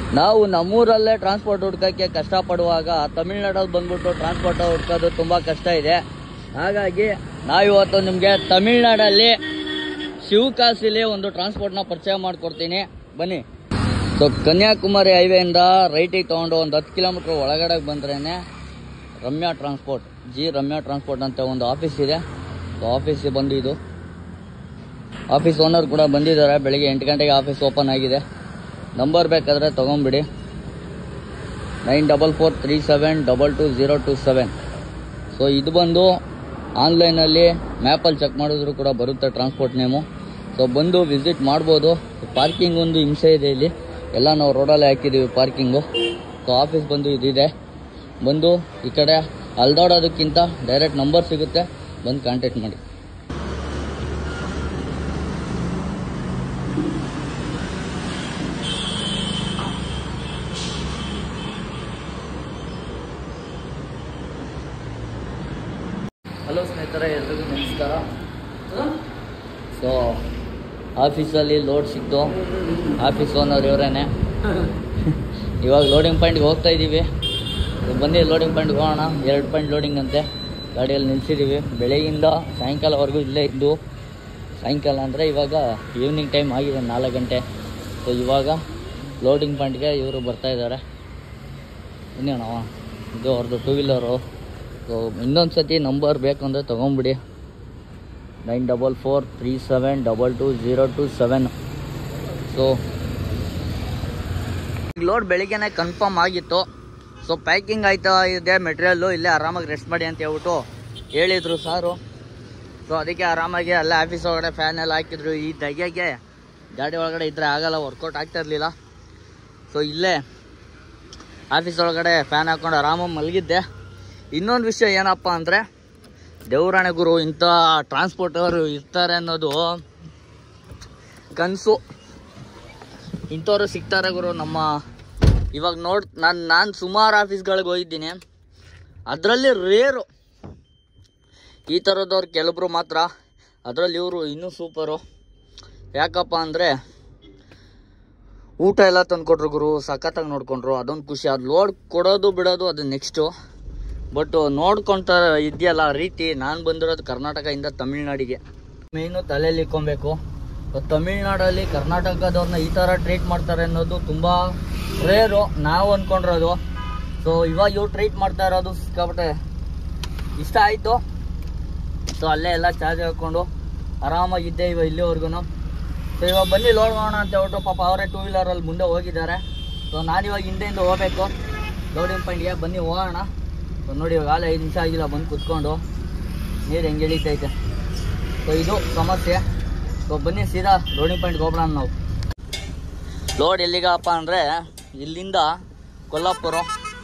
ನಾವು ನಮ್ಮೂರಲ್ಲೇ ಟ್ರಾನ್ಸ್ಪೋರ್ಟ್ ಹುಡ್ಕೋಕ್ಕೆ ಕಷ್ಟಪಡುವಾಗ ತಮಿಳ್ನಾಡಲ್ಲಿ ಬಂದ್ಬಿಟ್ಟು ಟ್ರಾನ್ಸ್ಪೋರ್ಟ್ ಹುಡ್ಕೋದು ತುಂಬ ಕಷ್ಟ ಇದೆ. ಹಾಗಾಗಿ ನಾವಿವತ್ತು ನಿಮಗೆ ತಮಿಳ್ನಾಡಲ್ಲಿ ಶಿವಕಾಶಿಲಿ ಒಂದು ಟ್ರಾನ್ಸ್ಪೋರ್ಟ್ನ ಪರಿಚಯ ಮಾಡಿಕೊಡ್ತೀನಿ, ಬನ್ನಿ. ಸೊ ಕನ್ಯಾಕುಮಾರಿ ಹೈವೇಯಿಂದ ರೈಟಿಗೆ ತೊಗೊಂಡು ಒಂದು 10 ಕಿಲೋಮೀಟ್ರ್ ಒಳಗಡೆ ಬಂದ್ರೇ ರಮ್ಯಾ ಟ್ರಾನ್ಸ್ಪೋರ್ಟ್, ರಮ್ಯಾ ಟ್ರಾನ್ಸ್ಪೋರ್ಟ್ ಅಂತ ಒಂದು ಆಫೀಸ್ ಇದೆ. ಸೊ ಆಫೀಸಿಗೆ ಬಂದು ಇದು ಆಫೀಸ್ ಓನರ್ ಕೂಡ ಬಂದಿದ್ದಾರೆ. ಬೆಳಿಗ್ಗೆ 8 ಗಂಟೆಗೆ ಆಫೀಸ್ ಓಪನ್ ಆಗಿದೆ. ನಂಬರ್ ಬೇಕಾದರೆ ತೊಗೊಂಬಿಡಿ, 9443722027. ಸೊ ಇದು ಬಂದು ಆನ್ಲೈನಲ್ಲಿ ಮ್ಯಾಪಲ್ಲಿ ಚೆಕ್ ಮಾಡಿದ್ರು ಕೂಡ ಬರುತ್ತೆ ಟ್ರಾನ್ಸ್ಪೋರ್ಟ್ ನೇಮು. ಸೊ ಬಂದು ವಿಸಿಟ್ ಮಾಡ್ಬೋದು. ಪಾರ್ಕಿಂಗ್ ಒಂದು ಹಿಂಸೆ ಇದೆ ಇಲ್ಲಿ, ಎಲ್ಲ ನಾವು ರೋಡಲ್ಲೇ ಹಾಕಿದ್ದೀವಿ ಪಾರ್ಕಿಂಗು. ಸೊ ಆಫೀಸ್ ಬಂದು ಇದಿದೆ. ಬಂದು ಈ ಕಡೆ ಅಲ್ದಾಡೋದಕ್ಕಿಂತ ಡೈರೆಕ್ಟ್ ನಂಬರ್ ಸಿಗುತ್ತೆ, ಬಂದು ಕಾಂಟ್ಯಾಕ್ಟ್ ಮಾಡಿ. ಹಲೋ ಸ್ನೇಹಿತರೆ, ಎಲ್ರಿಗೂ ನಮಸ್ಕಾರ. ಸೊ ಆಫೀಸಲ್ಲಿ ಲೋಡ್ ಸಿಕ್ತು, ಆಫೀಸ್ ಓನರ್ ಇವರೇನೆ. ಇವಾಗ ಲೋಡಿಂಗ್ ಪಾಯಿಂಟ್ಗೆ ಹೋಗ್ತಾ ಇದ್ದೀವಿ. ಬನ್ನಿ ಲೋಡಿಂಗ್ ಪಾಯಿಂಟ್ಗೆ ಹೋಗೋಣ. 2 ಪಾಯಿಂಟ್ ಲೋಡಿಂಗ್ ಅಂತೆ, ಗಾಡಿಯಲ್ಲಿ ನಿಲ್ಸಿದ್ದೀವಿ. ಬೆಳಗ್ಗಿಂದ ಸಾಯಂಕಾಲವರೆಗೂ ಇಲ್ಲೇ ಇದ್ದು, ಸಾಯಂಕಾಲ ಅಂದರೆ ಇವಾಗ ಈವ್ನಿಂಗ್ ಟೈಮ್ ಆಗಿದೆ 4 ಗಂಟೆ. ಸೊ ಇವಾಗ ಲೋಡಿಂಗ್ ಪಾಯಿಂಟ್ಗೆ ಇವರು ಬರ್ತಾಯಿದ್ದಾರೆ. ಇನ್ನೇಣ ಇದು ಅವ್ರದ್ದು 2 ವೀಲರು. ಸೊ ಇನ್ನೊಂದು ಸತಿ ನಂಬರ್ ಬೇಕು ಅಂದರೆ ತೊಗೊಂಬಿಡಿ, 9443722027. ಸೊ ಲೋಡ್ ಬೆಳಿಗ್ಗೆನೇ ಕನ್ಫರ್ಮ್ ಆಗಿತ್ತು. ಸೊ ಪ್ಯಾಕಿಂಗ್ ಆಯ್ತಾ ಇದೆ ಮೆಟೀರಿಯಲ್ಲು, ಇಲ್ಲೇ ಆರಾಮಾಗಿ ರೆಸ್ಟ್ ಮಾಡಿ ಅಂತ ಹೇಳ್ಬಿಟ್ಟು ಹೇಳಿದರು ಸಾರು. ಸೊ ಅದಕ್ಕೆ ಆರಾಮಾಗಿ ಅಲ್ಲೇ ಆಫೀಸ್ ಒಳಗಡೆ ಫ್ಯಾನ್ ಎಲ್ಲ ಹಾಕಿದ್ರು. ಈ ಧಗೆಗೆ ಗಾಡಿ ಒಳಗಡೆ ಇದ್ದರೆ ಆಗಲ್ಲ, ವರ್ಕೌಟ್ ಆಗ್ತಾ ಇರಲಿಲ್ಲ. ಸೊ ಇಲ್ಲೇ ಆಫೀಸ್ ಒಳಗಡೆ ಫ್ಯಾನ್ ಹಾಕ್ಕೊಂಡು ಆರಾಮಾಗಿ ಮಲಗಿದ್ದೆ. ಇನ್ನೊಂದು ವಿಷಯ ಏನಪ್ಪ ಅಂದರೆ, ದೇವರಾಣೆ ಗುರು, ಇಂಥ ಟ್ರಾನ್ಸ್ಪೋರ್ಟರು ಇರ್ತಾರೆ ಅನ್ನೋದು ಕನಸು. ಇಂಥವ್ರು ಸಿಗ್ತಾರೆ ಗುರು ನಮ್ಮ. ಇವಾಗ ನಾನು ಸುಮಾರು ಆಫೀಸ್ಗಳಿಗೆ ಹೋಗಿದ್ದೀನಿ, ಅದರಲ್ಲಿ ರೇರು ಈ ಥರದವ್ರು ಕೆಲವರು ಮಾತ್ರ. ಅದರಲ್ಲಿ ಇವರು ಇನ್ನೂ ಸೂಪರು. ಯಾಕಪ್ಪ ಅಂದರೆ ಊಟ ಎಲ್ಲ ತಂದುಕೊಟ್ರು ಗುರು, ಸಖತ್ತಾಗಿ ನೋಡ್ಕೊಂಡ್ರು. ಅದೊಂದು ಖುಷಿ. ಅದು ಲೋಡ್ ಕೊಡೋದು ಬಿಡೋದು ಅದು ನೆಕ್ಸ್ಟು. ಬಟ್ ನೋಡ್ಕೊತ ಇದೆಯಲ್ಲ ರೀತಿ. ನಾನು ಬಂದಿರೋದು ಕರ್ನಾಟಕದಿಂದ ತಮಿಳ್ನಾಡಿಗೆ. ಮೇಯ್ನು ತಲೆಯಲ್ಲಿ ಇಕ್ಕೊಬೇಕು, ತಮಿಳ್ನಾಡಲ್ಲಿ ಕರ್ನಾಟಕದವ್ರನ್ನ ಈ ಥರ ಟ್ರೀಟ್ ಮಾಡ್ತಾರೆ ಅನ್ನೋದು ತುಂಬ ರೇರು. ನಾವು ಅಂದ್ಕೊಂಡಿರೋದು. ಸೊ ಇವಾಗ ಇವ್ರು ಟ್ರೀಟ್ ಮಾಡ್ತಾ ಇರೋದು ಸಿಕ್ಕಾಪಟ್ಟೆ ಇಷ್ಟ ಆಯಿತು. ಸೊ ಅಲ್ಲೇ ಎಲ್ಲ ಚಾರ್ಜ್ ಹಾಕ್ಕೊಂಡು ಆರಾಮಾಗಿದ್ದೆ ಇವಾಗ ಇಲ್ಲಿವರೆಗೂ. ಸೊ ಇವಾಗ ಬನ್ನಿ ಲೋಡ್ ಮಾಡೋಣ ಅಂತ ಹೇಳ್ಬಿಟ್ಟು ಪಾಪ ಅವರೇ 2 ವೀಲರಲ್ಲಿ ಮುಂದೆ ಹೋಗಿದ್ದಾರೆ. ಸೊ ನಾನಿವಾಗ ಹಿಂದೆಯಿಂದ ಹೋಗಬೇಕು ಲೋಡಿಂಗ್ ಪಾಯಿಂಟ್ಗೆ. ಬನ್ನಿ ಹೋಗೋಣ. ನೋಡಿ ಇವಾಗ 5 ನಿಮಿಷ ಆಗಿಲ್ಲ ಬಂದು ಕುತ್ಕೊಂಡು. ನೀರು ಹೆಂಗೆ ಇಳಿತೈತೆ. ಸೊ ಇದು ಸಮಸ್ಯೆ. ಸೊ ಬನ್ನಿ ಸೀದಾ ಲೋಡಿಂಗ್ ಪಾಯಿಂಟ್ಗೆ ಹೋಗೋಣ ನಾವು. ಲೋಡ್ ಎಲ್ಲಿಗಪ್ಪ ಅಂದರೆ ಇಲ್ಲಿಂದ ಕೊಲ್ಲಾಪುರ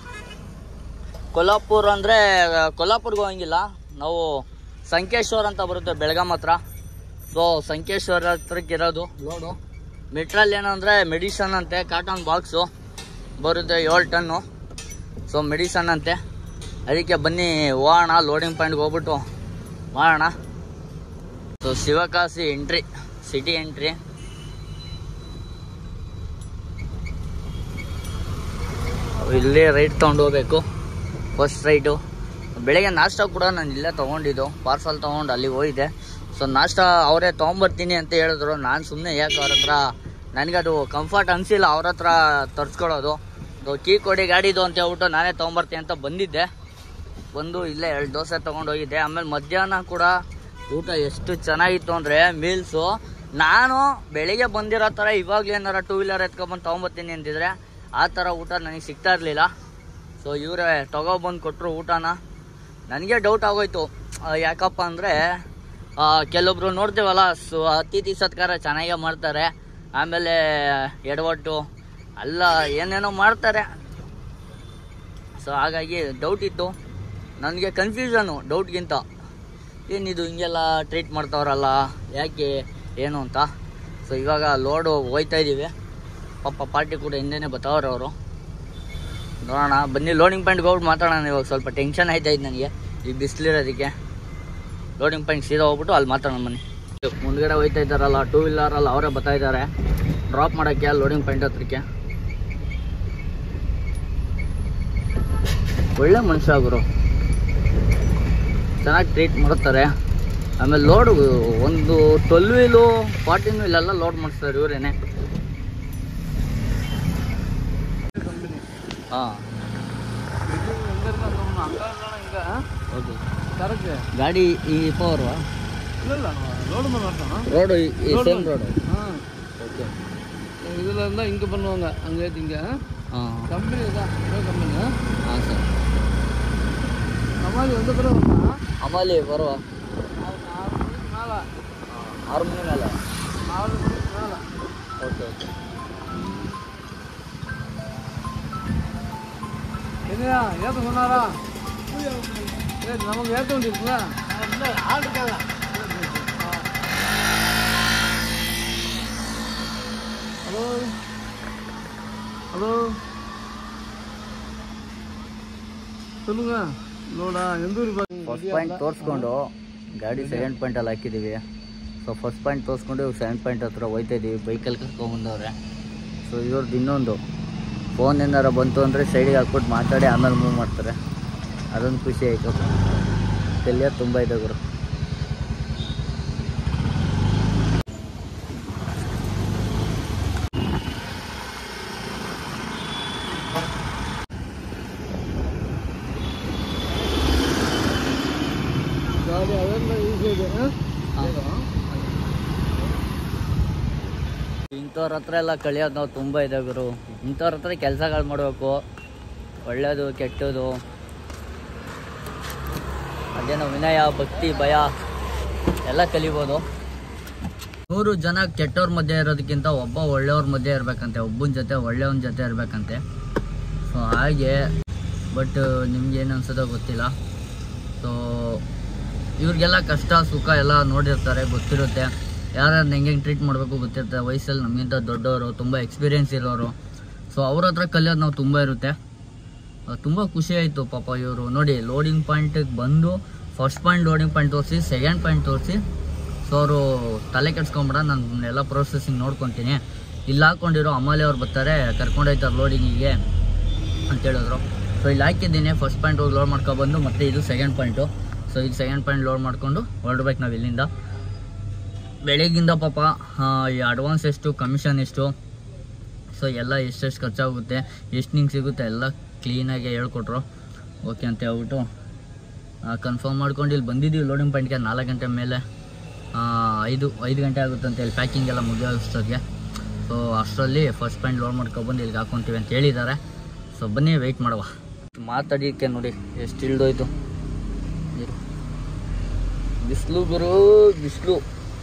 ಅಂದರೆ ಕೊಲ್ಲಾಪುರ್ಗೆ ಹೋಗಂಗಿಲ್ಲ, ನಾವು ಸಂಕೇಶ್ವರ ಅಂತ ಬರುತ್ತೆ ಬೆಳಗಾಂ ಹತ್ರ. ಸೊ ಸಂಕೇಶ್ವರ ಹತ್ರಕ್ಕೆ ಇರೋದು ಲೋಡು. ಮೆಟ್ರಲ್ಲಿ ಏನಂದರೆ ಮೆಡಿಸನ್ ಅಂತೆ, ಕಾಟನ್ ಬಾಕ್ಸು ಬರುತ್ತೆ 7 ಟನ್ನು. ಸೊ ಮೆಡಿಸನ್ ಅಂತೆ. ಅದಕ್ಕೆ ಬನ್ನಿ ಹೋಗೋಣ, ಲೋಡಿಂಗ್ ಪಾಯಿಂಟ್ಗೆ ಹೋಗ್ಬಿಟ್ಟು ಮಾಡೋಣ. So Sivakasi entry, city entry. ಇಲ್ಲೇ ರೈಟ್ ತೊಗೊಂಡು ಹೋಗ್ಬೇಕು, ಫಸ್ಟ್ ರೈಟು. ಬೆಳಗ್ಗೆ ನಾಷ್ಟ ಕೂಡ ನಾನು ಇಲ್ಲೇ ತೊಗೊಂಡಿದ್ದು, ಪಾರ್ಸಲ್ ತೊಗೊಂಡು ಅಲ್ಲಿಗೆ ಹೋಗಿದ್ದೆ. ಸೊ ನಾಷ್ಟ ಅವರೇ ತೊಗೊಂಬರ್ತೀನಿ ಅಂತ ಹೇಳಿದ್ರು. ನಾನು ಸುಮ್ಮನೆ ಯಾಕೆ ಅವ್ರ ಹತ್ರ, ನನಗದು ಕಂಫರ್ಟ್ ಅನಿಸಿಲ್ಲ ಅವ್ರ ಹತ್ರ ತರಿಸ್ಕೊಳ್ಳೋದು. ಕೀ ಕೊಡಿ ಗಾಡಿದು ಅಂತ ಹೇಳ್ಬಿಟ್ಟು ನಾನೇ ತೊಗೊಂಬರ್ತೀನಿ ಅಂತ ಬಂದಿದ್ದೆ. ಬಂದು ಇಲ್ಲೇ 2 ದೋಸೆ ತೊಗೊಂಡು ಹೋಗಿದ್ದೆ. ಆಮೇಲೆ ಮಧ್ಯಾಹ್ನ ಕೂಡ ಊಟ ಎಷ್ಟು ಚೆನ್ನಾಗಿತ್ತು ಅಂದರೆ ಮೀಲ್ಸು. ನಾನು ಬೆಳಿಗ್ಗೆ ಬಂದಿರೋ ಥರ ಇವಾಗಲೇ ಏನಾರ 2 ವೀಲರ್ ಎತ್ಕೊಬಂದು ತೊಗೊಂಬರ್ತೀನಿ ಅಂತಿದ್ರೆ ಆ ಥರ ಊಟ ನನಗೆ ಸಿಗ್ತಾ ಇರಲಿಲ್ಲ. ಸೊ ಇವರೇ ತೊಗೊಬಂದು ಕೊಟ್ಟರು ಊಟನ. ನನಗೆ ಡೌಟ್ ಆಗೋಯ್ತು, ಯಾಕಪ್ಪ ಅಂದರೆ ಕೆಲವೊಬ್ರು ನೋಡ್ತೀವಲ್ಲ, ಅತಿಥಿ ಸತ್ಕಾರ ಚೆನ್ನಾಗೇ ಮಾಡ್ತಾರೆ, ಆಮೇಲೆ ಎಡವಟ್ಟು ಅಲ್ಲ ಏನೇನೋ ಮಾಡ್ತಾರೆ. ಸೊ ಹಾಗಾಗಿ ಡೌಟ್ ಇತ್ತು ನನಗೆ, ಕನ್ಫ್ಯೂಷನು ಡೌಟ್ಗಿಂತ. ಏನಿದು ಹಿಂಗೆಲ್ಲ ಟ್ರೀಟ್ ಮಾಡ್ತಾವ್ರಲ್ಲ, ಯಾಕೆ ಏನು ಅಂತ. ಸೊ ಇವಾಗ ಲೋಡು ಹೋಯ್ತಾ ಇದ್ದೀವಿ. ಪಾಪ ಪಾರ್ಟಿ ಕೂಡ ಹಿಂದೆನೇ ಬರ್ತಾವ್ರೆ ಅವರು. ನೋಡೋಣ ಬನ್ನಿ ಲೋಡಿಂಗ್ ಪಾಯಿಂಟ್ಗೆ ಹೋಗ್ಬಿಟ್ಟು ಮಾತಾಡೋಣ. ಇವಾಗ ಸ್ವಲ್ಪ ಟೆನ್ಷನ್ ಆಯ್ತಾಯಿತ್ತು ನನಗೆ ಈ ಬಿಸಿಲಿರೋದಕ್ಕೆ. ಲೋಡಿಂಗ್ ಪಾಯಿಂಟ್ ಸೀದಾ ಹೋಗ್ಬಿಟ್ಟು ಅಲ್ಲಿ ಮಾತಾಡೋಣ ಬನ್ನಿ. ಮುಂದ್ಗಡೆ ಹೋಯ್ತಾ ಇದ್ದಾರಲ್ಲ 2 ವೀಲರಲ್ಲಿ ಅವರೇ ಬರ್ತಾ ಇದ್ದಾರೆ ಡ್ರಾಪ್ ಮಾಡೋಕ್ಕೆ ಲೋಡಿಂಗ್ ಪಾಯಿಂಟ್ ಹತ್ರಕ್ಕೆ. ಒಳ್ಳೆ ಮನುಷ್ಯ ಗುರು, ಚೆನ್ನಾಗಿ ಟ್ರೀಟ್ ಮಾಡ್ತಾರೆ. ಆಮೇಲೆ ಲೋಡ್ ಒಂದು 12 ವೀಲು 14 ವೀಲೆಲ್ಲ ಲೋಡ್ ಮಾಡಿಸ್ತಾರೆ ಇವರೇನೆ. ಹಾಂ ಓಕೆ. ಗಾಡಿ ಈ ಪವರ್ವಾ ரோடு சேம் ரோடு. ஓகே இதில் இருந்தால் இங்கே பண்ணுவாங்க, அங்கே இங்கே கம்பெனி தான் கம்பெனி. சார் அமாலி எந்த பிறகு வந்தா அமாலி பரவா 6 மணி மேலே 6 மணி மேலே 4 மணிக்கு மேலே. Okay okay. என்னையா ஏற்ற சொன்னாரா? சரி நமக்கு ஏற்ற வேண்டியிருக்குல்ல, ஆள் இருக்காங்க. ஹலோ ஹலோ சொல்லுங்க. ಲೋಡಾ ಎಂದೂರು ಫಸ್ಟ್ ಪಾಯಿಂಟ್ ತೋರಿಸ್ಕೊಂಡು ಗಾಡಿ ಸೆಕೆಂಡ್ ಪಾಯಿಂಟಲ್ಲಿ ಹಾಕಿದ್ದೀವಿ. ಸೊ ಫಸ್ಟ್ ಪಾಯಿಂಟ್ ತೋರಿಸ್ಕೊಂಡು ಸೆಕೆಂಡ್ ಪಾಯಿಂಟ್ ಹತ್ರ ಹೋಯ್ತಾ ಇದ್ದೀವಿ. ಬೈಕಲ್ಲಿ ಕರ್ಕೊಂಡ್ಬಂದವ್ರೆ. ಸೊ ಇವ್ರದ್ದು ಇನ್ನೊಂದು ಫೋನ್ ಏನಾರ ಬಂತು ಅಂದರೆ ಸೈಡಿಗೆ ಹಾಕ್ಬಿಟ್ಟು ಮಾತಾಡಿ ಆಮೇಲೆ ಮೂವ್ ಮಾಡ್ತಾರೆ. ಅದೊಂದು ಖುಷಿ ಆಯಿತು. ಕಲಿಯೋದು ತುಂಬ ಇದೆ ಗುರು. ಗಾಡಿ ಅವೆಲ್ಲ ಈಸಿ ಇದೆ. ಇಂಥವ್ರ ಹತ್ರ ಎಲ್ಲ ಕಳಿಯೋದು ನಾವು ತುಂಬ ಇದೆ ಗುರು. ಇಂಥವ್ರ ಹತ್ರ ಕೆಲಸಗಳು ಮಾಡಬೇಕು, ಒಳ್ಳೆಯದು ಕೆಟ್ಟದು, ಅದೇನೋ ವಿನಯ ಭಕ್ತಿ ಭಯ ಎಲ್ಲ ಕಲಿಬೋದು. 100 ಜನ ಕೆಟ್ಟವ್ರ ಮಧ್ಯೆ ಇರೋದಕ್ಕಿಂತ ಒಬ್ಬ ಒಳ್ಳೆಯವ್ರ ಮಧ್ಯೆ ಇರಬೇಕಂತೆ, ಒಬ್ಬನ ಜೊತೆ ಒಳ್ಳೆಯವನ ಜೊತೆ ಇರಬೇಕಂತೆ. ಸೊ ಹಾಗೆ ಬಟ್ ನಿಮ್ಗೇನು ಅನ್ಸೋದೋ ಗೊತ್ತಿಲ್ಲ. ಸೊ ಇವ್ರಿಗೆಲ್ಲ ಕಷ್ಟ ಸುಖ ಎಲ್ಲ ನೋಡಿರ್ತಾರೆ, ಗೊತ್ತಿರುತ್ತೆ. ಯಾರ್ಯಾರು ಹೆಂಗೆ ಟ್ರೀಟ್ ಮಾಡಬೇಕು ಗೊತ್ತಿರುತ್ತೆ. ವಯಸ್ಸಲ್ಲಿ ನಮಗಿಂತ ದೊಡ್ಡವರು, ತುಂಬ ಎಕ್ಸ್ಪೀರಿಯೆನ್ಸ್ ಇರೋರು. ಸೊ ಅವ್ರ ಹತ್ರ ಕಲಿಯೋದು ನಾವು ತುಂಬ ಇರುತ್ತೆ. ತುಂಬ ಖುಷಿ ಆಯಿತು ಪಾಪ. ಇವರು ನೋಡಿ ಲೋಡಿಂಗ್ ಪಾಯಿಂಟಿಗೆ ಬಂದು ಫಸ್ಟ್ ಪಾಯಿಂಟ್ ಲೋಡಿಂಗ್ ಪಾಯಿಂಟ್ ತೋರಿಸಿ, ಸೆಕೆಂಡ್ ಪಾಯಿಂಟ್ ತೋರಿಸಿ. ಸೊ ಅವರು ತಲೆ ಕೆಡ್ಸ್ಕೊಂಬಿಡ, ನಾನು ಎಲ್ಲ ಪ್ರೊಸೆಸಿಂಗ್ ನೋಡ್ಕೊತೀನಿ, ಇಲ್ಲಿ ಹಾಕ್ಕೊಂಡಿರೋ ಅಮಾಲಿ ಅವ್ರು ಬರ್ತಾರೆ ಕರ್ಕೊಂಡೋಯ್ತಾರೆ ಲೋಡಿಂಗಿಗೆ ಅಂತ ಹೇಳಿದ್ರು. ಸೊ ಇಲ್ಲಿ ಹಾಕಿದ್ದೀನಿ. ಫಸ್ಟ್ ಪಾಯಿಂಟ್ ಹೋಗಿ ಲೋಡ್ ಮಾಡ್ಕೊಬಂದು ಮತ್ತೆ ಇದು ಸೆಕೆಂಡ್ ಪಾಯಿಂಟು. ಸೊ ಇದು ಸೆಕೆಂಡ್ ಪಾಯಿಂಟ್ ಲೋಡ್ ಮಾಡಿಕೊಂಡು ಹೊರಡ್ಬೇಕು ನಾವು ಇಲ್ಲಿಂದ. ಬೆಳಗ್ಗಿಂದ ಪಾಪ ಈ ಅಡ್ವಾನ್ಸ್ ಎಷ್ಟು, ಕಮಿಷನ್ ಎಷ್ಟು, ಸೊ ಎಲ್ಲ ಎಷ್ಟೆಷ್ಟು ಖರ್ಚಾಗುತ್ತೆ, ಎಷ್ಟು ನಿಂಗೆ ಸಿಗುತ್ತೆ ಎಲ್ಲ ಕ್ಲೀನಾಗಿ ಹೇಳ್ಕೊಟ್ರು. ಓಕೆ ಅಂತ ಹೇಳ್ಬಿಟ್ಟು ಕನ್ಫರ್ಮ್ ಮಾಡ್ಕೊಂಡು ಇಲ್ಲಿ ಬಂದಿದ್ದೀವಿ ಲೋಡಿಂಗ್ ಪಾಯಿಂಟ್ಗೆ. 4 ಗಂಟೆ ಮೇಲೆ 5 ಗಂಟೆ ಆಗುತ್ತಂತೆ ಇಲ್ಲಿ ಪ್ಯಾಕಿಂಗ್ ಎಲ್ಲ ಮುಗಿಯೋಷ್ಟೊತ್ತಿಗೆ. ಸೊ ಅಷ್ಟರಲ್ಲಿ ಫಸ್ಟ್ ಪಾಯಿಂಟ್ ಲೋಡ್ ಮಾಡ್ಕೊಬಂದು ಇಲ್ಲಿಗೆ ಹಾಕ್ಕೊತೀವಿ ಅಂತ ಹೇಳಿದ್ದಾರೆ. ಸೊ ಬನ್ನಿ ವೆಯ್ಟ್ ಮಾಡುವ. ಮಾತಾಡೋಕ್ಕೆ ನೋಡಿ ಎಷ್ಟು ಇಳ್ದೋಯ್ತು. ಬಿಸಿಲು ಗುರು, ಬಿಸಿಲು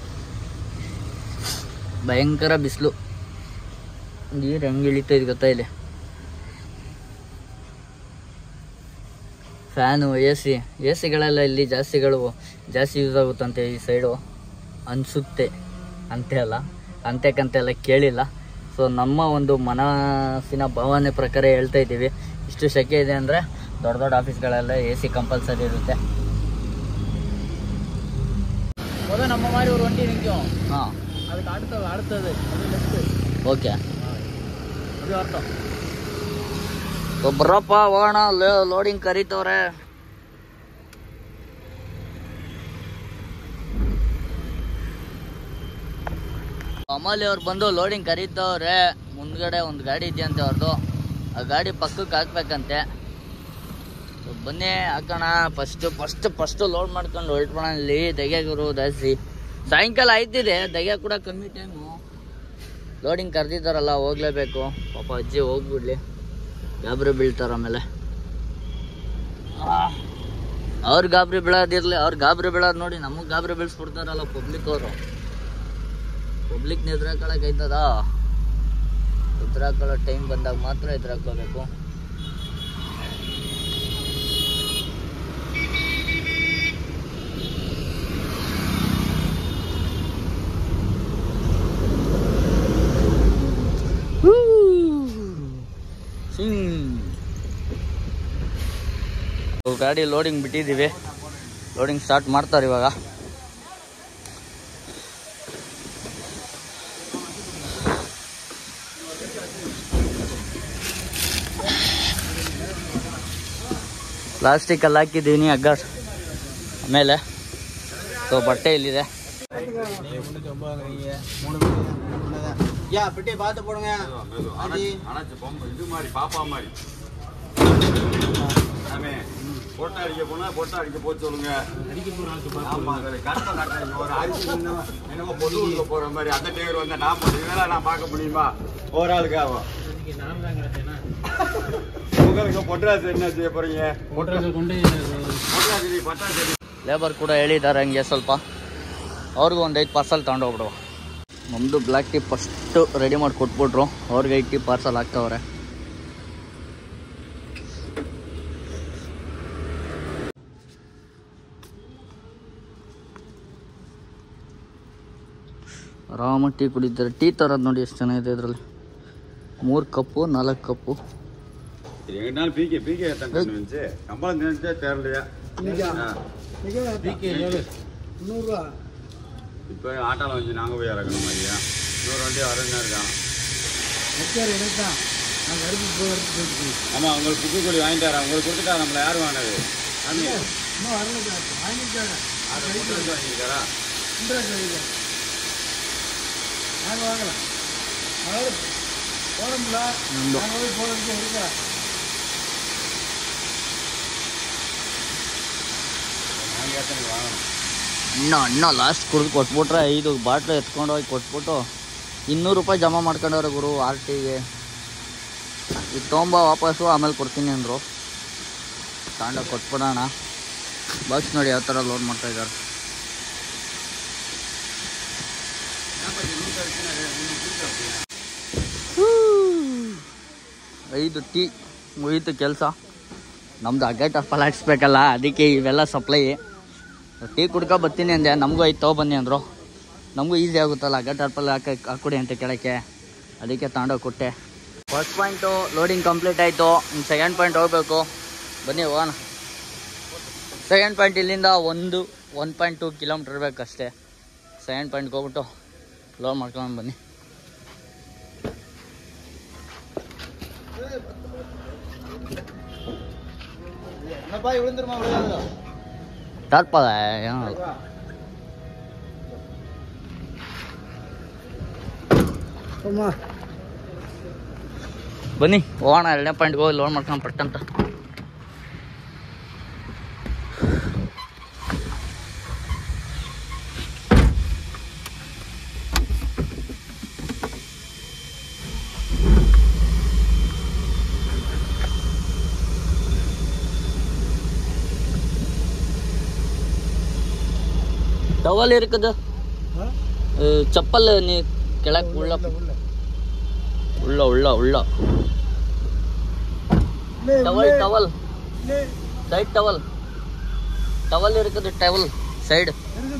ಭಯಂಕರ ಬಿಸಿಲು. ನೀರು ಹೆಂಗೆ ಇಳಿತೈತೆ ಗೊತ್ತಾ ಇಲ್ಲಿ. ಫ್ಯಾನು, ಎ ಸಿಗಳೆಲ್ಲ ಇಲ್ಲಿ ಜಾಸ್ತಿ ಯೂಸ್ ಆಗುತ್ತಂತೆ ಈ ಸೈಡು ಅನಿಸುತ್ತೆ. ಅಂತೆ ಅಲ್ಲ ಕೇಳಿಲ್ಲ. ಸೊ ನಮ್ಮ ಒಂದು ಮನಸ್ಸಿನ ಭಾವನೆ ಪ್ರಕಾರ ಹೇಳ್ತಾ ಇದ್ದೀವಿ. ಇಷ್ಟು ಶೆಕೆ ಇದೆ ಅಂದರೆ ದೊಡ್ಡ ಆಫೀಸ್ಗಳೆಲ್ಲ ಎ ಸಿ ಕಂಪಲ್ಸರಿ ಇರುತ್ತೆ. ನಮ್ಮ ಮಾಡಿ ஒரு வண்டி நிற்கும். ಹಾಂ அதுக்கு அடுத்தது ಓಕೆ ಅದು ಅರ್ಥ. ಬರಪ್ಪ ಹೋಗೋಣ, ಲೋಡಿಂಗ್ ಕರೀತವ್ರೆ. ಅಮಾಲಿ ಅವ್ರು ಬಂದು ಲೋಡಿಂಗ್ ಕರೀತವ್ರೆ. ಮುಂದ್ಗಡೆ ಒಂದು ಗಾಡಿ ಇದೆಯಂತೆ ಅವ್ರದ್ದು, ಆ ಗಾಡಿ ಪಕ್ಕಕ್ಕೆ ಹಾಕ್ಬೇಕಂತೆ. ಬನ್ನಿ ಹಾಕೋಣ. ಫಸ್ಟ್ ಲೋಡ್ ಮಾಡ್ಕೊಂಡು ಹೊರಟ್ಬೋಣ. ಇಲ್ಲಿ ದೆಗೆಗುರು ಜಾಸ್ತಿ. ಸಾಯಂಕಾಲ ಆಯ್ತಿದೆ, ದೆಗೆ ಕೂಡ ಕಮ್ಮಿ ಟೈಮು. ಲೋಡಿಂಗ್ ಕರೆದಿದ್ದಾರಲ್ಲ ಹೋಗ್ಲೇಬೇಕು. ಪಾಪ ಅಜ್ಜಿ ಹೋಗ್ಬಿಡ್ಲಿ, ಗಾಬರಿ ಬೀಳ್ತಾರ. ಆಮೇಲೆ ಅವ್ರು ಗಾಬರಿ ಬೀಳೋದಿರ್ಲಿ, ಅವ್ರು ಗಾಬರಿ ಬೀಳೋದು ನೋಡಿ ನಮಗೆ ಗಾಬರಿ ಬೀಳ್ಸ್ಬಿಡ್ತಾರಲ್ಲ ಪಬ್ಲಿಕ್ ಅವರು. ಪಬ್ಲಿಕ್ನ ಎದುರಾಕೊಳ್ಳೋಕೈತದ? ಎದುರಾಕೊಳ್ಳೋ ಟೈಮ್ ಬಂದಾಗ ಮಾತ್ರ ಎದುರಾಕೋಬೇಕು. ಗಾಡಿ ಲೋಡಿಂಗ್ ಬಿಟ್ಟಿದ್ದೀವಿ, ಲೋಡಿಂಗ್ ಸ್ಟಾರ್ಟ್ ಮಾಡ್ತಾರೆ ಇವಾಗ. ಪ್ಲಾಸ್ಟಿಕಲ್ಲಿ ಹಾಕಿದ್ದೀನಿ ಹಗ್ಗ ಆಮೇಲೆ. ಸೊ ಬಟ್ಟೆ ಇಲ್ಲಿದೆ. போட்டா அடிக்க போனா போட்டா அடிக்க போக சொல்லுங்க. என்னமோ பொண்ணு போற மாதிரி அந்த டேவர் வந்தா நான் இதெல்லாம் நான் பார்க்க முடியுமா? ஒரு ஆளுக்கு ஆகும். உங்களுக்கு பொட்ராசு என்ன செய்ய போறீங்க? ಲೇಬರ್ ಕೂಡ ಹೇಳಿದ್ದಾರೆ ಹಂಗೆ ಸ್ವಲ್ಪ ಅವ್ರಿಗೂ ಒಂದು 5 ಪಾರ್ಸಲ್ ತಗೊಂಡೋಗ್ಬಿಡುವ. ನಮ್ಮದು ಬ್ಲ್ಯಾಕ್ ಟೀ ಫಸ್ಟು ರೆಡಿ ಮಾಡಿ ಕೊಟ್ಬಿಟ್ರು, ಅವ್ರಿಗೆ 5 ಟೀ ಪಾರ್ಸಲ್ ಹಾಕ್ತವ್ರೆ. ಆರಾಮಾಗಿ ಟೀ ಕುಡಿತಾರೆ. ಟೀ ತರೋದು ನೋಡಿ ಎಷ್ಟು ಚೆನ್ನಾಗಿದೆ ಇದರಲ್ಲಿ. 3 ಕಪ್ಪು 4 ಕಪ್ಪು. இப்போ ஆட்டால வந்து நாங்க போய் இறக்கணும் மாதிரியா? 100 வண்டி வரணும் இருக்கான். ஆமா, உங்களுக்கு புக்கு கூலி வாங்கிட்டு வரேன். உங்களுக்கு கொடுத்துட்டா நம்மள யார் வாங்கினது? வாங்கிட்டாரா? ಇನ್ನೂ ಲಾಸ್ಟ್ ಕುಡಿದು ಕೊಟ್ಬಿಟ್ರೆ 5 ಬಾಟ್ಲು ಎತ್ಕೊಂಡು ಹೋಗಿ ಕೊಟ್ಬಿಟ್ಟು 200 ರೂಪಾಯಿ ಜಮಾ ಮಾಡ್ಕೊಂಡವ್ರೆ ಗುರು ಆರ್ ಟಿಗೆ. ಇದು ತೊಗೊಂಬ ವಾಪಸ್ಸು ಆಮೇಲೆ ಕೊಡ್ತೀನಿ ಅಂದರು. ತಗೊಂಡೋಗಿ ಕೊಟ್ಬಿಡೋಣ. ಬಾಕ್ಸ್ ನೋಡಿ ಯಾವ ಥರ ಲೋಡ್ ಮಾಡ್ತಾಯಿದ್ದಾರೆ. 5 ಟೀ ಮುಗೀತು ಕೆಲಸ. ನಮ್ಮದು ಹಗ್ಗ ಟಪ್ಪಲ್ಲಿ ಹಾಕ್ಸ್ಬೇಕಲ್ಲ, ಅದಕ್ಕೆ ಇವೆಲ್ಲ ಸಪ್ಲೈ. ಟೀ ಕುಡ್ಕೊ ಬರ್ತೀನಿ ಅಂದೆ, ನಮಗೂ 5 ತೊಗೊಬನ್ನಿ ಅಂದರು. ನಮಗೂ ಈಸಿ ಆಗುತ್ತಲ್ಲ ಹಗ್ಗ ಟಪ್ಪಲ್ಲಿ ಹಾಕ್ಕೊಡಿ ಅಂತ ಕೇಳೋಕ್ಕೆ, ಅದಕ್ಕೆ ತಗೊಂಡೋಗಿ ಕೊಟ್ಟೆ. ಫಸ್ಟ್ ಪಾಯಿಂಟು ಲೋಡಿಂಗ್ ಕಂಪ್ಲೀಟ್ ಆಯಿತು. ಇನ್ನು ಸೆಕೆಂಡ್ ಪಾಯಿಂಟ್ ಹೋಗಬೇಕು. ಬನ್ನಿ ಹೋಗೋಣ. ಸೆಕೆಂಡ್ ಪಾಯಿಂಟ್ ಇಲ್ಲಿಂದ 1.2 ಕಿಲೋಮೀಟ್ರ್ ಇರಬೇಕಷ್ಟೇ. ಸೆಕೆಂಡ್ ಪಾಯಿಂಟ್ಗೆ ಹೋಗ್ಬಿಟ್ಟು ಲೋಡ್ ಮಾಡ್ಕೊಂಡು ಬನ್ನಿ. ಟಾರ್ಪದ ಬನ್ನಿ ಹೋಗೋಣ. 2ನೇ ಪಾಯಿಂಟ್ಗೆ ಹೋಗಿ ಲೋಡ್ ಮಾಡ್ಕೊಂಡು ಪಟ್ಟಂತ. ಟವಲ್ இருக்குது ಚಪ್ಪಲ್ ನೀ ಕೆಳಗೆ ಉಳ್ಳ ಟವಲ್ ಟವಲ್ ಸೈಡ್ ಟವಲ್ இருக்குது. ಟವಲ್ ಸೈಡ್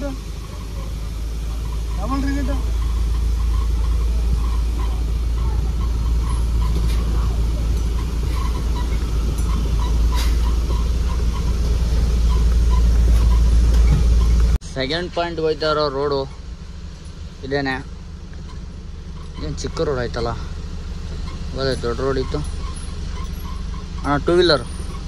ಸೆಕೆಂಡ್ ಪಾಯಿಂಟ್ ಹೋಯ್ತಾ ಇರೋ ರೋಡು ಇದೇನೆ. ಏನು ಚಿಕ್ಕ ರೋಡ್ ಆಯ್ತಲ್ಲ, ಅದೇ ದೊಡ್ಡ ರೋಡ್ ಇತ್ತು. ಹಾಂ, ಟೂ ವೀಲರ್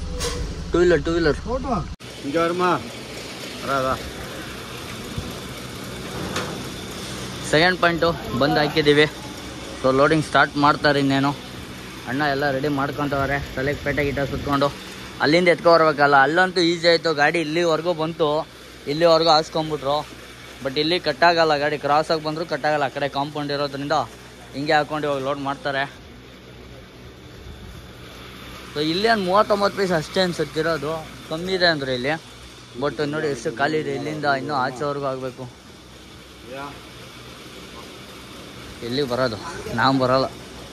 ಸೆಕೆಂಡ್ ಪಾಯಿಂಟು ಬಂದು ಹಾಕಿದ್ದೀವಿ. ಸೊ ಲೋಡಿಂಗ್ ಸ್ಟಾರ್ಟ್ ಮಾಡ್ತಾರೆ. ಇನ್ನೇನು ಅಣ್ಣ ಎಲ್ಲ ರೆಡಿ ಮಾಡ್ಕೊತವ್ರೆ. ತಲೆಗೆ ಪೇಟೆ ಗಿಟ ಸುತ್ಕೊಂಡು ಅಲ್ಲಿಂದ ಎತ್ಕೊ ಬರ್ಬೇಕಲ್ಲ. ಅಲ್ಲಂತೂ ಈಸಿ ಆಯಿತು. ಗಾಡಿ ಇಲ್ಲಿವರೆಗೂ ಬಂತು, ಇಲ್ಲಿವರೆಗೂ ಹಾಸ್ಕೊಂಬಿಟ್ರು. ಬಟ್ ಇಲ್ಲಿ ಕಟ್ಟಾಗಲ್ಲ, ಗಾಡಿ ಕ್ರಾಸಾಗಿ ಬಂದರೂ ಕಟ್ಟಾಗಲ್ಲ. ಆ ಕಡೆ ಕಾಂಪೌಂಡ್ ಇರೋದ್ರಿಂದ ಹಿಂಗೆ ಹಾಕೊಂಡು ಇವಾಗ ಲೋಡ್ ಮಾಡ್ತಾರೆ. ಸೊ ಇಲ್ಲಿ ಒಂದು 39 ಪೀಸ್ ಅಷ್ಟೇ ಅನ್ಸುತ್ತಿರೋದು, ಕಮ್ಮಿ ಇದೆ ಅಂದರೆ ಇಲ್ಲಿ. ಬಟ್ ನೋಡಿ ಎಷ್ಟು ಖಾಲಿ ಇದೆ. ಇಲ್ಲಿಂದ ಇನ್ನೂ ಆಚೆವರೆಗೂ ಆಗಬೇಕು. ಎಲ್ಲಿಗೆ ಬರೋದು, ನಾವು ಬರೋಲ್ಲ.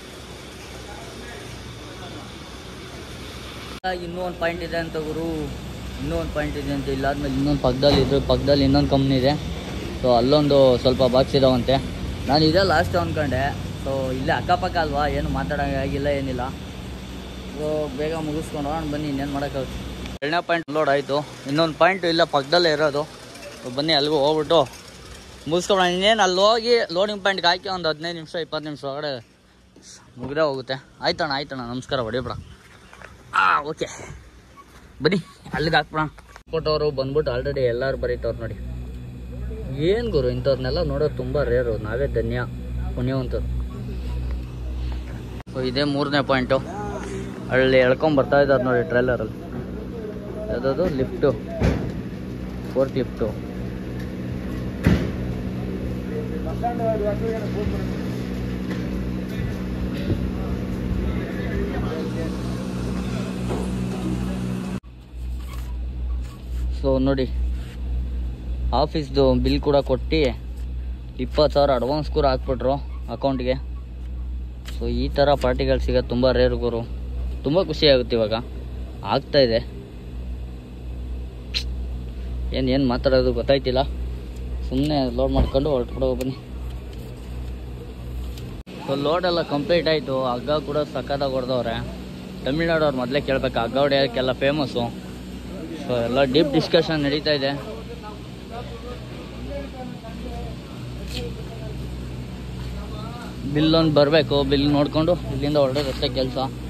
ಇನ್ನೂ ಒಂದು ಪಾಯಿಂಟ್ ಇದೆ ಅಂತ ಗುರು, ಇನ್ನೂ ಒಂದು ಪಾಯಿಂಟ್ ಇದೆ ಅಂತ. ಇಲ್ಲಾದ್ಮೇಲೆ ಇನ್ನೊಂದು ಪಕ್ಕದಲ್ಲಿ ಇನ್ನೊಂದು ಕಂಪ್ನಿ ಇದೆ. ಸೊ ಅಲ್ಲೊಂದು ಸ್ವಲ್ಪ ಬಾಕ್ಸ್ ಇದಾವಂತೆ. ನಾನು ಇದೇ ಲಾಸ್ಟ್ ಅಂದ್ಕೊಂಡೆ. ಸೊ ಇಲ್ಲೇ ಅಕ್ಕಪಕ್ಕ ಅಲ್ವಾ, ಏನು ಮಾತಾಡೋಂಗಾಗಿಲ್ಲ, ಏನಿಲ್ಲ. ಸೊ ಬೇಗ ಮುಗಿಸ್ಕೊಂಡು ಹೋಗೋಣ ಬನ್ನಿ, ಇನ್ನೇನು ಮಾಡೋಕ್ಕಾಗುತ್ತೆ. 2ನೇ ಪಾಯಿಂಟ್ ಲೋಡ್ ಆಯಿತು. ಇನ್ನೊಂದು ಪಾಯಿಂಟ್ ಇಲ್ಲ ಪಕ್ಕದಲ್ಲೇ ಇರೋದು. ಸೊ ಬನ್ನಿ ಅಲ್ಲಿಗೂ ಹೋಗ್ಬಿಟ್ಟು ಮುಗಿಸ್ಕೊಂಡು ಇನ್ನೇನು ಅಲ್ಲಿ ಹೋಗಿ ಲೋಡಿಂಗ್ ಪಾಯಿಂಟ್ಗೆ ಹಾಕಿ ಒಂದು 15 ನಿಮಿಷ 20 ನಿಮಿಷ ಒಳಗಡೆ ಮುಗಿದೇ ಹೋಗುತ್ತೆ. ಆಯ್ತಣ್ಣ ನಮಸ್ಕಾರ, ಹೊಡಿಬೇಡ. ಓಕೆ ಬನ್ನಿ ಅಲ್ಲಿಗೆ ಹಾಕ್ಬಿಡೋಣ. ಕೊಟ್ಟವರು ಬಂದ್ಬಿಟ್ಟು ಆಲ್ರೆಡಿ ಎಲ್ಲರೂ ಬರೀತವ್ರು ನೋಡಿ. ಏನು ಗುರು ಇಂಥವ್ರನ್ನೆಲ್ಲ ನೋಡೋದು ತುಂಬ ರೇರು. ನಾವೇ ಧನ್ಯ ಪುಣ್ಯವಂತರು. ಸೊ ಇದೇ 3ನೇ ಪಾಯಿಂಟು. ಅಲ್ಲಿ ಎಳ್ಕೊಂಬರ್ತಾ ಇದ್ದಾರೆ ನೋಡಿ ಟ್ರೈಲರಲ್ಲಿ. ಯಾವುದಾದ್ರು ಲಿಫ್ಟು, ಫೋರ್ಕ್ ಲಿಫ್ಟು. ಸೊ ನೋಡಿ ಆಫೀಸ್ದು ಬಿಲ್ ಕೂಡ ಕೊಟ್ಟು 20,000 ಅಡ್ವಾನ್ಸ್ ಕೂಡ ಹಾಕ್ಬಿಟ್ರು ಅಕೌಂಟ್ಗೆ. ಸೊ ಈ ಥರ ಪಾರ್ಟಿಗಳು ಸಿಗೋದು ತುಂಬ ರೇರ್ ಗುರು. ತುಂಬ ಖುಷಿ ಆಗುತ್ತೆ. ಇವಾಗ ಆಗ್ತಾಯಿದೆ. ಏನು ಮಾತಾಡೋದು ಗೊತ್ತಾಯ್ತಿಲ್ಲ. ಸುಮ್ಮನೆ ಲೋಡ್ ಮಾಡ್ಕೊಂಡು ಹೊರಟ್ಬಿಡೋ ಬನ್ನಿ. ಸೊ ಲೋಡೆಲ್ಲ ಕಂಪ್ಲೀಟ್ ಆಯಿತು. ಹಗ್ಗ ಕೂಡ ಸಕ್ಕತ್ತಾಗಿ ಹೊಡೆದವ್ರೆ. ತಮಿಳ್ನಾಡವ್ರು ಮೊದಲೇ ಕೇಳಬೇಕು, ಹಗ್ಗ ಹೊಡೆಯೋಕ್ಕೆಲ್ಲ ಫೇಮಸ್ಸು. ಸೊ ಎಲ್ಲ ಡೀಪ್ ಡಿಸ್ಕಷನ್ ನಡೀತಾ ಇದೆ. ಬಿಲ್ ಒಂದು ಬರಬೇಕು. ಬಿಲ್ ನೋಡಿಕೊಂಡು ಇಲ್ಲಿಂದ ಹೊರಡೋದಷ್ಟೇ ಕೆಲಸ.